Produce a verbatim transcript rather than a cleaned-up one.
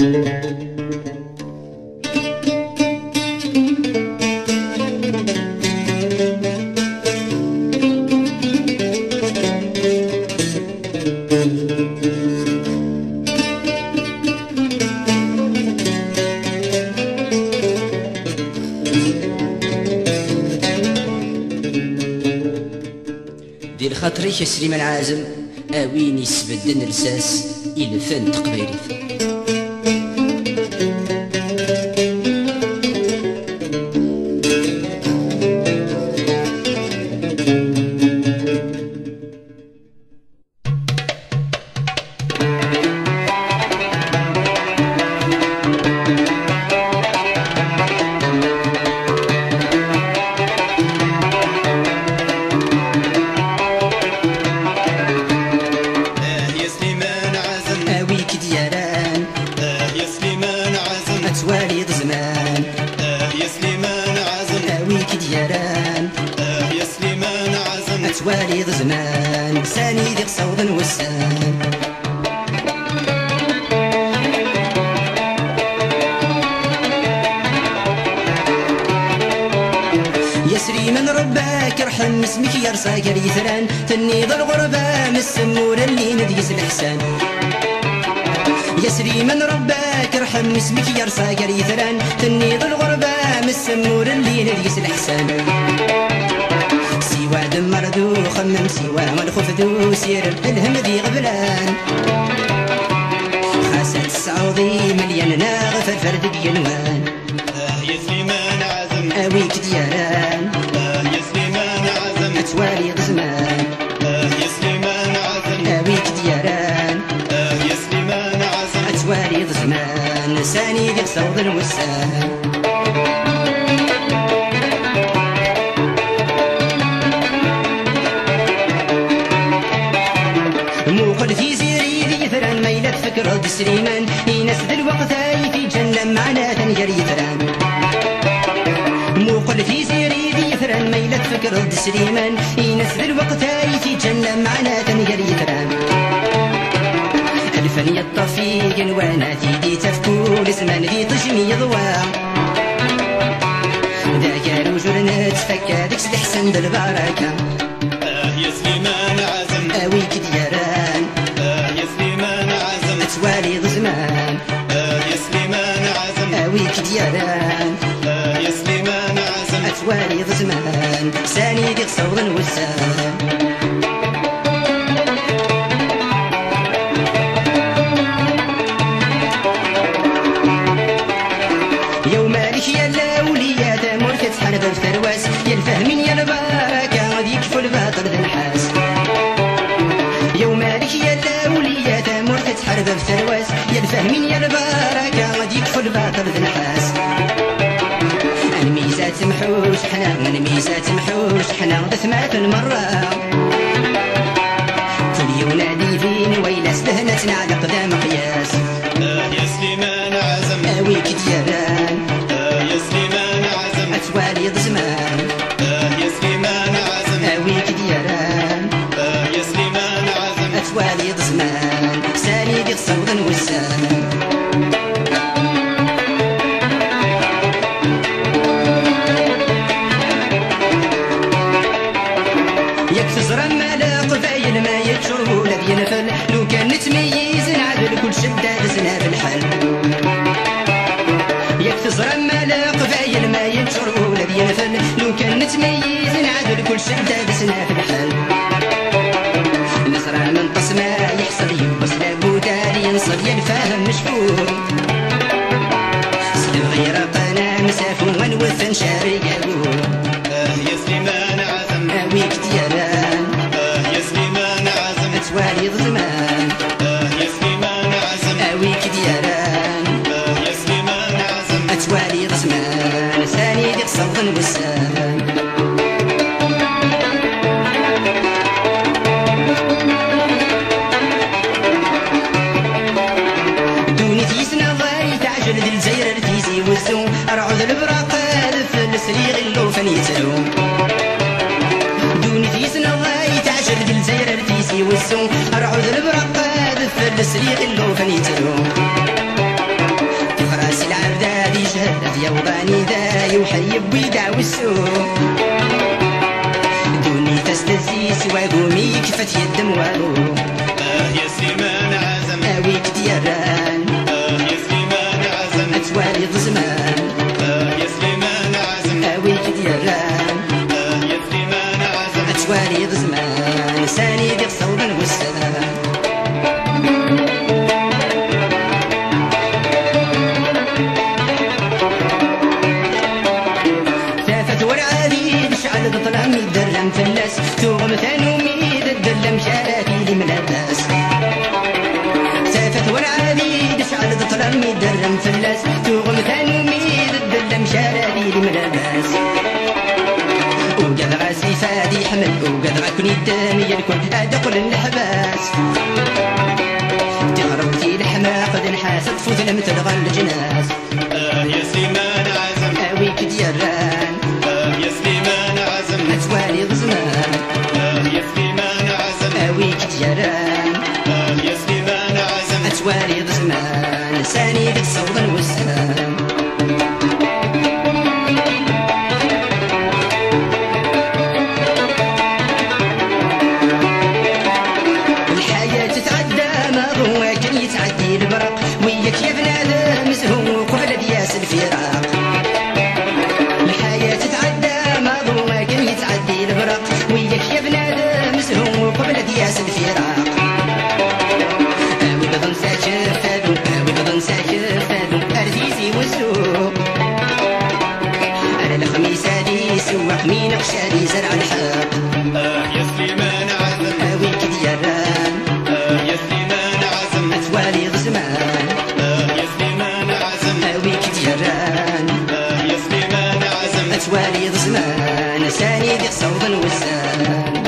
دير خاطري سليمان عازم اويني سبدن رساس الفن تقبيريت. توالي زمان اه يا سليمان عزم اويك دياران اه يا سليمان عزم توالي زمان ساني ديك صوض وسان يسري من رباك ارحم اسمك يا رصاقر يثران تنيض الغربة من السمور اللي نديس الحسان يسري من رباك ارحم اسمك يا رصاقر يثران تنيض الغربة من السمور اللي نديس الحسان سوى دمر ذو خمم سوى والخوف ذو سير الهم ذي غبلان خاسة السعودي مليان ناغف الفرد ينوان اه يا سليمان عزم اويك دياران اه يا سليمان عزم توالي زمان اه يا سليمان عزم اويك دياران اه يا سليمان عزم توالي زمان ساني ذيك صوض الوسان موقد في زيري ذي ثران ميلة فكر بسليمان ينس ذي الوقت في جنة معنا تنجري ثران موقد في زيري ذي ثران ميلة فكر بسليمان ينس ذي الوقت في جنة معنا تنجري ثران الفن يطفيق وانا تيدي تفكول زمان ذي تجمي ضواء ذاك الوجود نتفكى ذيك سدحسن بالبركة اه يا سليمان عزم اويك دياران اه يا سليمان عزم توالي زمان اه يا سليمان عزم اويك دياران اه يا سليمان عزم توالي زمان ساني ديك صوض وسان يوم مالك يا الاولياء تامر كتحارب الثرواس يا الفهمين يا البركه غادي يكفوا الباطل ذا الحاس يوم مالك يا الاولياء تامر كتحارب الثرواس يا الفهمين يا البركه غادي يكفوا الباطل ذا الحاس الميزات محوش حنا الميزات محوش حنا ثمات المره كل ينادي فين ويلاس دهنتنا على قدام قياس اه يا سليمان عزم اويك دياران اه يا سليمان عزم توالي زمان اه يا سليمان عزم اويك دياران اه يا سليمان عزم توالي زمان سالي ديك صوض وسان ما يتشرب ولا بينفل لو كان نتميز نعدل كل شدة دزنا بالحل ياك تزرع مالا قبايل ما يتشرب ولا بينفل لو كان نتميز نعدل كل شدة دزنا بالحل نزرع من قسمة يحصل يبص لابودا ينصب ينفهم مشكور سلم غير قناة مسافو ونوثن شاري يقول اه يا سليمان عزم اويك ديالان توالي زمان اه يا سليمان عزم اويك ديالان اه يا سليمان عزم توالي زمان ساني ديك صوض وسان دوني تيسنا ضاي تعجل ذي الجزيرة التيزي والسوم ارعود البراق الف السري وضاني ذا يحيب ويدعو السوق دوني تستزي سوى قومي كفت يد موالو آه يا سليمان عزم اويك ديران آه يا سليمان عزم اتوالي ضزمان آه يا سليمان عزم اويك ديران آه يا سليمان عزم اتوالي ضزمان ساني ديك صوبا والسلام شعل بطلام يدرم فلاس توغم ثانو ميد الدلم شاراتي لي ملاباس سافت والعبيد شعل بطلام يدرم فلاس توغم ثانو ميد الدلم شاراتي لي ملاباس وقد غاسي فادي حمل وقد غاكني الدم يركض ادقل الحباس تغربتي الحما قد نحاس تفوت لم تلغى الجناس آه يا سليمان عزم اويك ديران يا سليمان عزم اتوالي ضزمان آه يا سليمان عزم اويك ديران آه يا سليمان عزم اتوالي ضزمان ساني ديك صودا والسلام الحياة تتعدى ما هو كان يتعدي البرق وياك يا بنادم سهو قبل دياس الفراق الحياة تتعدى ما هو كان يتعدي البرق وياك يا بنادم سهو قبل دياس الفراق اوي بضن ساكر فادو اوي بضن ساكر فادو ارزيزي والسوق على الخميس هادي سواق مين قشادي زرع الحق آه يا سليمان عزم اوي كديران آه يا سليمان عزم اتوالي ضزمان آه يا سليمان عزم اوي كديران آه يا سليمان عزم اتوالي ضزمان ساني ديك صودا والسلام